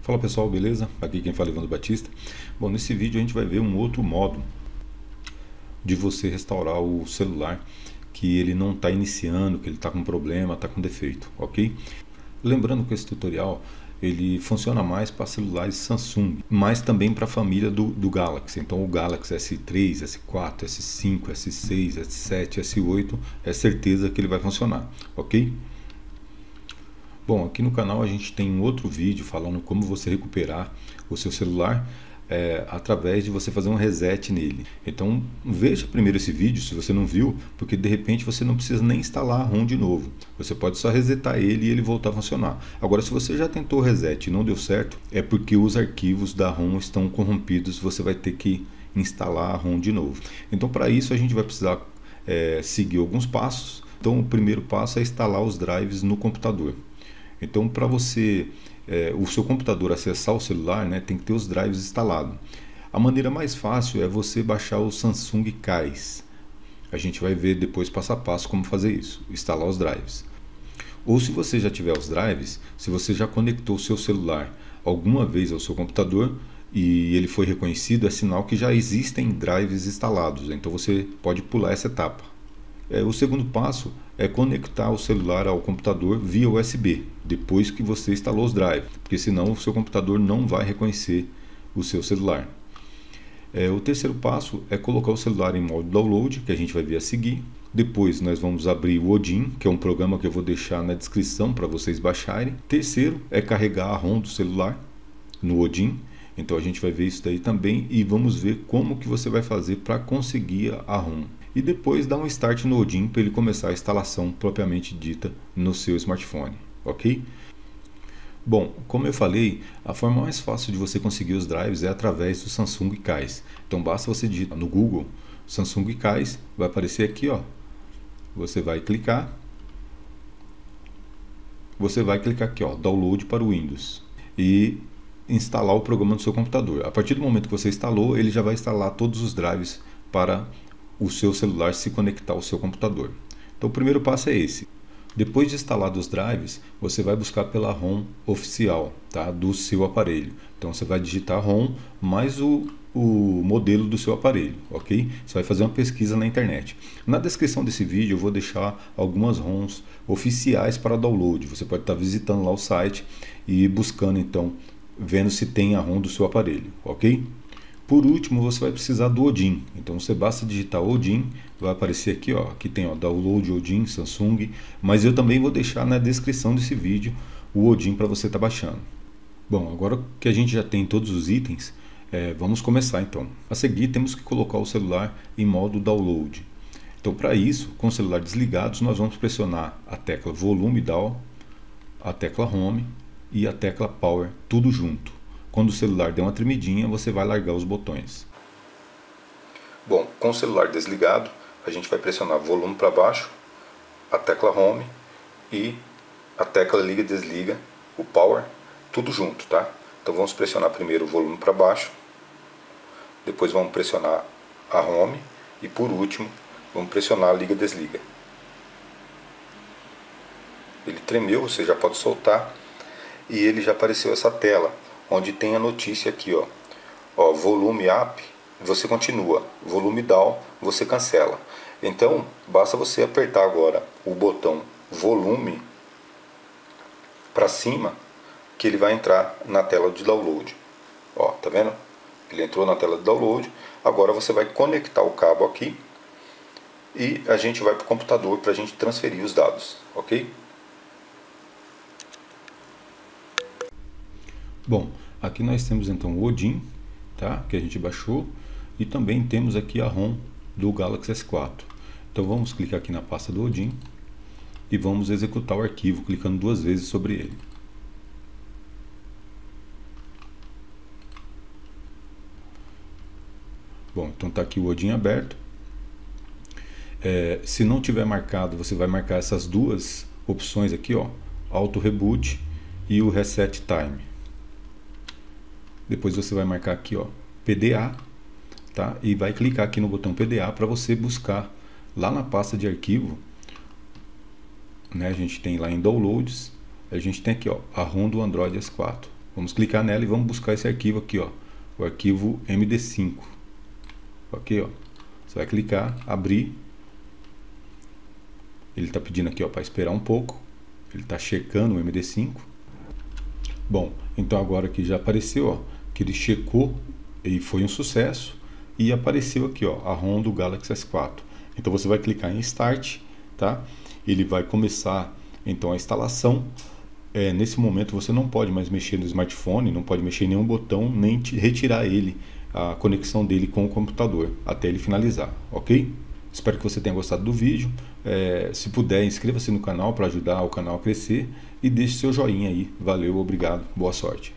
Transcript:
Fala pessoal, beleza? Aqui quem fala é Evandro Batista. Bom, nesse vídeo a gente vai ver um outro modo de você restaurar o celular que ele não está iniciando, que ele está com problema, está com defeito, ok? Lembrando que esse tutorial ele funciona mais para celulares Samsung, mas também para a família do Galaxy. Então o Galaxy S3, S4, S5, S6, S7, S8 é certeza que ele vai funcionar, ok? Bom, aqui no canal a gente tem um outro vídeo falando como você recuperar o seu celular através de você fazer um reset nele. Então veja primeiro esse vídeo se você não viu, porque de repente você não precisa nem instalar a ROM de novo. Você pode só resetar ele e ele voltar a funcionar. Agora, se você já tentou o reset e não deu certo, é porque os arquivos da ROM estão corrompidos. Você vai ter que instalar a ROM de novo. Então para isso a gente vai precisar seguir alguns passos. Então o primeiro passo é instalar os drives no computador. Então, para você, o seu computador acessar o celular, né, tem que ter os drives instalados. A maneira mais fácil é você baixar o Samsung KAIS. A gente vai ver depois passo a passo como fazer isso, instalar os drives. Ou se você já tiver os drives, se você já conectou o seu celular alguma vez ao seu computador e ele foi reconhecido, é sinal que já existem drives instalados. Então você pode pular essa etapa. O segundo passo é conectar o celular ao computador via USB, depois que você instalou os drives, porque senão o seu computador não vai reconhecer o seu celular. O terceiro passo é colocar o celular em modo download, que a gente vai ver a seguir. Depois nós vamos abrir o Odin, que é um programa que eu vou deixar na descrição para vocês baixarem. Terceiro é carregar a ROM do celular no Odin. Então a gente vai ver isso daí também e vamos ver como que você vai fazer para conseguir a ROM. E depois dar um start no Odin para ele começar a instalação propriamente dita no seu smartphone, ok? Bom, como eu falei, a forma mais fácil de você conseguir os drives é através do Samsung KAIS. Então basta você digitar no Google Samsung KAIS, vai aparecer aqui, ó. Você vai clicar aqui, ó, download para o Windows e instalar o programa no seu computador. A partir do momento que você instalou, ele já vai instalar todos os drives para o seu celular se conectar ao seu computador. Então o primeiro passo é esse. Depois de instalar os drives, você vai buscar pela ROM oficial, tá, do seu aparelho. Então você vai digitar ROM mais o modelo do seu aparelho, ok? Você vai fazer uma pesquisa na internet. Na descrição desse vídeo eu vou deixar algumas ROMs oficiais para download. Você pode estar visitando lá o site e buscando então, vendo se tem a ROM do seu aparelho, ok? Por último, você vai precisar do Odin. Então você basta digitar Odin, vai aparecer aqui, ó, aqui tem, ó, download Odin Samsung, mas eu também vou deixar na descrição desse vídeo o Odin para você estar baixando. Bom, agora que a gente já tem todos os itens, vamos começar então. A seguir temos que colocar o celular em modo download. Então para isso, com o celular desligado, nós vamos pressionar a tecla volume down, a tecla home e a tecla power, tudo junto. Quando o celular der uma tremidinha, você vai largar os botões. Bom, com o celular desligado, a gente vai pressionar volume para baixo, a tecla home e a tecla liga e desliga, o power, tudo junto, tá? Então vamos pressionar primeiro o volume para baixo, depois vamos pressionar a home e por último vamos pressionar a liga e desliga. Ele tremeu, você já pode soltar e ele já apareceu essa tela onde tem a notícia aqui, ó, volume up, você continua, volume down, você cancela. Então, basta você apertar agora o botão volume para cima, que ele vai entrar na tela de download. Ó, tá vendo? Ele entrou na tela de download, agora você vai conectar o cabo aqui e a gente vai para o computador para a gente transferir os dados, ok? Bom, aqui nós temos então o Odin, tá, que a gente baixou, e também temos aqui a ROM do Galaxy S4. Então vamos clicar aqui na pasta do Odin e vamos executar o arquivo clicando duas vezes sobre ele. Bom, então está aqui o Odin aberto. Se não tiver marcado, você vai marcar essas duas opções aqui, ó, Auto Reboot e o Reset Time. Depois você vai marcar aqui, ó, PDA, tá? E vai clicar aqui no botão PDA para você buscar lá na pasta de arquivo, né? A gente tem lá em Downloads, a gente tem aqui, ó, a ROM do Android S4. Vamos clicar nela e vamos buscar esse arquivo aqui, ó, o arquivo MD5. Ok, ó. Você vai clicar, abrir. Ele está pedindo aqui, ó, para esperar um pouco. Ele está checando o MD5. Bom, então agora que já apareceu, ó, que ele checou e foi um sucesso. E apareceu aqui, ó, a ROM do Galaxy S4. Então você vai clicar em Start, tá? Ele vai começar então a instalação. Nesse momento você não pode mais mexer no smartphone, não pode mexer em nenhum botão, nem retirar ele, a conexão dele com o computador, até ele finalizar, ok? Espero que você tenha gostado do vídeo. Se puder, inscreva-se no canal para ajudar o canal a crescer e deixe seu joinha aí. Valeu, obrigado, boa sorte.